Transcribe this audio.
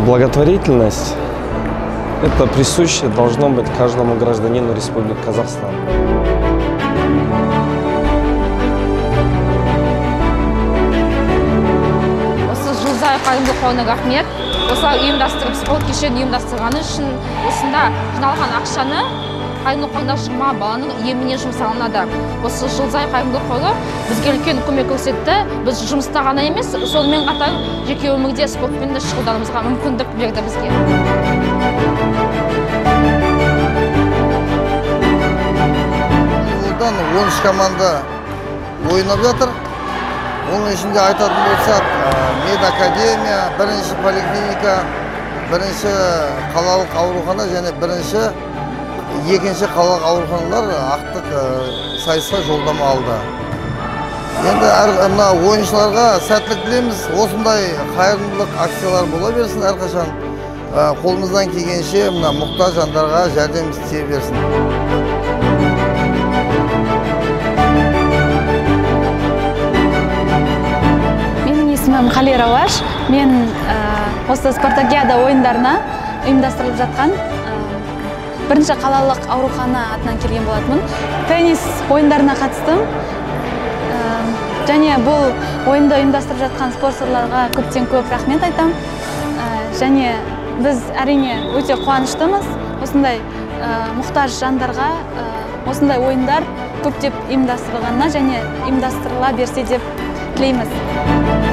Благотворительность – это присуще должно быть каждому гражданину Республики Казахстан. Жылзай қайырымдылық қорына рахмет. Осылар ұйымдастырып, спорт кешенін ұйымдастырғаны үшін осында жиналған ақшаны қайырымдылық қорына жиырма баланың еміне жұмсалынады. Осы Жылзай қайырымдылық қоры бізге үлкен көмек көрсетті. Біз жұмыста ғана емес, сонымен қатар жеке өмірде спортпен де шұғылдануымызға мүмкіндік берді бізге. Одан 13 команда ойнап жатыр. Оның ішінде айтатын болсақ, медакадемия, бірінші поликлиника, бірінші қалалық аурухана және екінші қалалық ауруханалар ақтық сайысқа жолдама алды. Енді мына ойыншыларға сәттілік тілейміз. Осындай қайырымдылық акциялар бола берсін әрқашан. Қолымыздан келгенше мына мұқтаж жандарға жәрдем істей берсін. Қали Рауаш, мен осы спартакиада ойындарына ұйымдастырылып жатқан бірінші қалалық аурухана атынан келген болатынмын. Теннис ойындарына қатыстым. Және бұл ойынды ұйымдастырып жатқан спортшыларға көптен көп рахмет айтам. Және біз әрине өте қуаныштымыз. Осындай мұқтаж жандарға осындай ойындар көптеп ұйымдастырылғанына және ұйымдастырыла берсе деп тілейміз.